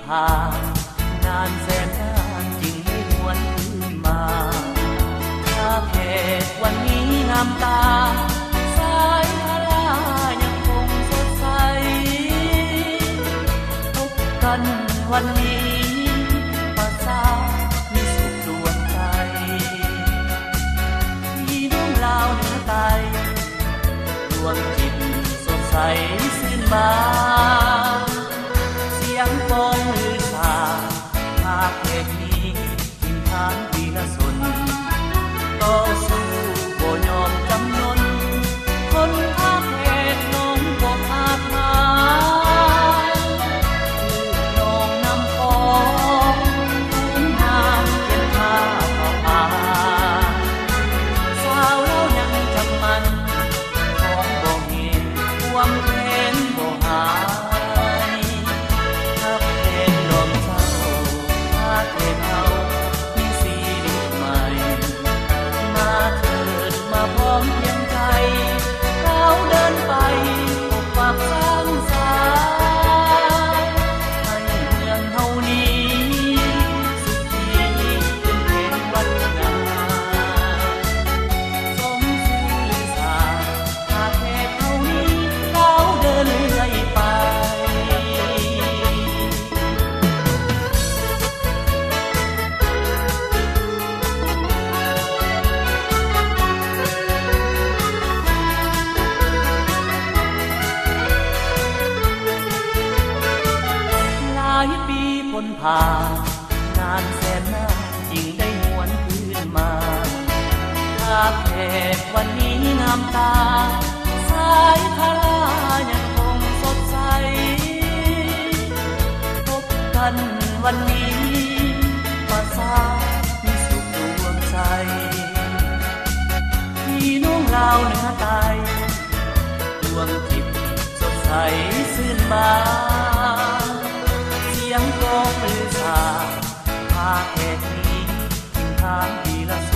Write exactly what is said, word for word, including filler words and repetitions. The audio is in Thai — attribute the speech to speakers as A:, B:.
A: ผ่านนานแสนนานจึงได้หวนคืนมาถ้าแค่วันนี้งามตาสายทารายังคงสดใสพบกันวันนี้ภาษามีสุขดวงใจที่น้องลาวเหนือไตดวงจิตสดใสซื่นบานเสียงฟองลือสาภาคเพลงนี้ทิมทานปีละสนต่อสู้บ่ยอมจำนนคนภาคเพลงน้องบ่พาดมาน้องนำฟองทุ่งน้ำเขียนข้าต่อมาสาวเรายังจำมันของบ่เห็นความเพลงบ่หายถ้าเพลงลมเศร้าถ้าเพลงเอามีสีริใหม่มาเถิดมาพร้อมเพียงใจเราเดินไปพบปากสร้างสายให้เมืองเฮานี้สุขีเป็นเพลงวัฒนาสมซื่อสาหากแค่เฮานี้เราเดินเรื่อยไปหลายปีพ้นผ่านนานแสนนานจึงได้หวนคืนมาถ้าแค่วันนี้งามตาสายทารายังคงสดใสพบกันวันนี้ภาษามีสุขดวงใจพี่น้องลาวเหนือใต้ดวงจิตสดใสซื่นบานเสียงกลองลือสาพาแขกนี้ทิมทานปีละ